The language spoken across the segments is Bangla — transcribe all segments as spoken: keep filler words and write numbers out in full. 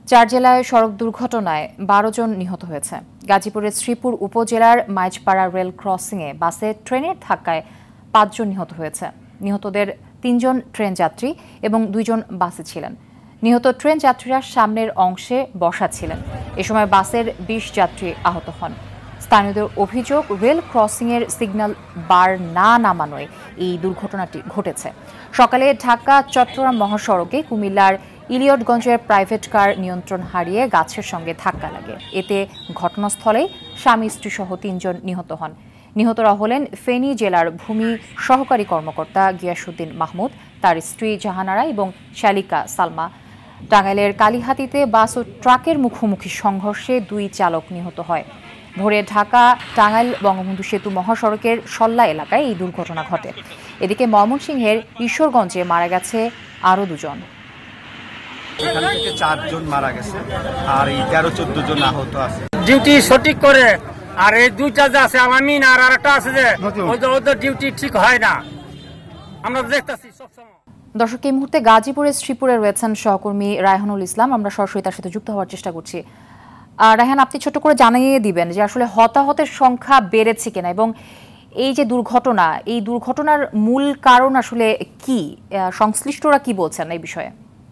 চার জেলায় সড়ক দুর্ঘটনায় বারো জন নিহত হয়েছে। গাজীপুরের শ্রীপুর উপজেলার মাইজপাড়া রেল ক্রসিংয়ে বাসে ট্রেনের ধাক্কায় পাঁচজন নিহত হয়েছে। নিহতদের তিনজন ট্রেন যাত্রী এবং দুইজন বাসে ছিলেন। নিহত ট্রেন যাত্রীরা সামনের অংশে বসা ছিলেন। এ সময় বাসের বিশ যাত্রী আহত হন। স্থানীয়দের অভিযোগ, রেল ক্রসিংয়ের সিগন্যাল বার না নামানোয় এই দুর্ঘটনাটি ঘটেছে। সকালে ঢাকা চট্টগ্রাম মহাসড়কে কুমিল্লার ইলিয়টগঞ্জের প্রাইভেট কার নিয়ন্ত্রণ হারিয়ে গাছের সঙ্গে ধাক্কা লাগে। এতে ঘটনাস্থলেই স্বামী স্ত্রীসহ তিনজন নিহত হন। নিহতরা হলেন ফেনী জেলার ভূমি সহকারী কর্মকর্তা গিয়াসউদ্দিন মাহমুদ, তার স্ত্রী জাহানারা এবং শালিকা সালমা। টাঙ্গাইলের কালিহাতীতে বাস ও ট্রাকের মুখোমুখি সংঘর্ষে দুই চালক নিহত হয়। ভোরে ঢাকা টাঙ্গাইল বঙ্গবন্ধু সেতু মহাসড়কের সল্লা এলাকায় এই দুর্ঘটনা ঘটে। এদিকে ময়মনসিংহের ঈশ্বরগঞ্জে মারা গেছে আরও দুজন। এখান থেকে চারজন মারা গেছে আর এই তেরো চোদ্দ জন আহত আছে। ডিউটি সঠিক করে, আর এই দুইটা যে আছে আমিন আর আরেকটা আছে যে ওদের ডিউটি ঠিক হয় না, আমরা দেখতেছি সবসময়। দর্শক, এই মুহূর্তে গাজীপুরের শ্রীপুরে রয়েছেন সহকর্মী রায়হানুল ইসলাম। আমরা সরাসরি তার সাথে যুক্ত হওয়ার চেষ্টা করছি। রায়হান, আপনি ছোট করে জানিয়ে দিবেন যে আসলে হতাহতের সংখ্যা বেড়েছে কিনা এবং এই যে দুর্ঘটনা, এই দুর্ঘটনার মূল কারণ আসলে কি, সংশ্লিষ্টরা কি বলছেন এই বিষয়ে?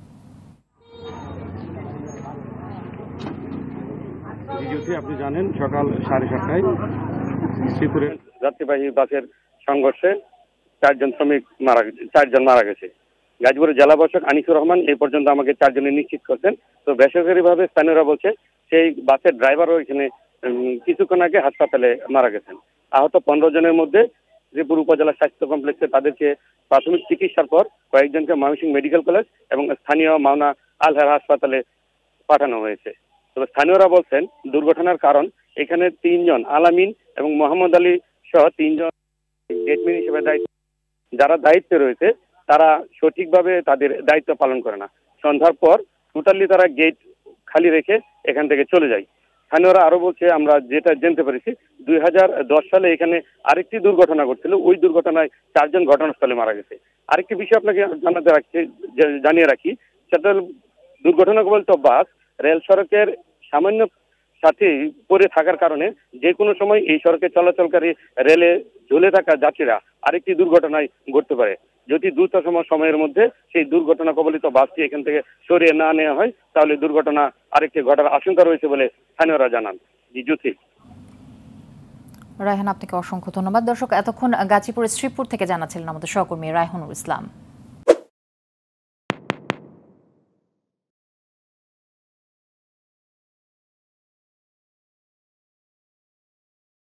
আপনি জানেন, সকাল সাড়ে সাতটায় শ্রীপুরের যাত্রীবাহী বাসের সংঘর্ষে চারজন শ্রমিক মারা গেছে চারজন মারা গেছে। গাজীপুরের জেলা প্রশাসক আনিসুর রহমান এই পর্যন্ত আমাকে চারজনের নিশ্চিত করছেন। তো বেসরকারিভাবে স্থানীয়রা বলছে সেই বাসের ড্রাইভারও এখানে কিছুক্ষণ আগে হাসপাতালে মারা গেছেন। আহত পনেরো জনের মধ্যে শ্রীপুর উপজেলা স্বাস্থ্য কমপ্লেক্সে তাদেরকে প্রাথমিক চিকিৎসার পর কয়েকজনকে ময়মনসিংহ মেডিকেল কলেজ এবং স্থানীয় মাওনা আল-হেরা হাসপাতালে পাঠানো হয়েছে। তবে স্থানীয়রা বলছেন দুর্ঘটনার কারণ এখানে তিনজন আলামিন এবং মোহাম্মদ আলী সহ তিনজন গেটম্যান হিসেবে দায়িত্ব যারা দায়িত্বে রয়েছে তারা সঠিকভাবে তাদের দায়িত্ব পালন করে না। সন্ধ্যার পর টোটালি তারা গেট খালি রেখে এখান থেকে চলে যায়। স্থানীয়রা আরো বলছে, আমরা যেটা জানতে পেরেছি দুই হাজার দশ সালে এখানে আরেকটি দুর্ঘটনা ঘটছিল, ওই দুর্ঘটনায় চারজন ঘটনাস্থলে মারা গেছে। আরেকটি বিষয় আপনাকে জানাতে রাখছি, জানিয়ে রাখি, সেটা দুর্ঘটনা বলতে বাস রেল সড়কের সামান্য সাথে পড়ে থাকার কারণে যে কোনো সময় এই সড়কে চলাচলকারী রেলে ঝুলে থাকা যাত্রীরা আরেকটি দুর্ঘটনায় ঘটতে পারে। যদি দ্রুত সময়ের মধ্যে সেই দুর্ঘটনা কবলিত বাসটি এখান থেকে সরিয়ে না নেওয়া হয় তাহলে দুর্ঘটনা আরেকটি ঘটার আশঙ্কা রয়েছে বলে স্থানীয়রা জানান। জি জ্যোতি। রায়হান, আপনাকে অসংখ্য ধন্যবাদ। দর্শক, এতক্ষণ গাজীপুরের শ্রীপুর থেকে জানাচ্ছিলেন আমাদের সহকর্মী রায়হানুল ইসলাম।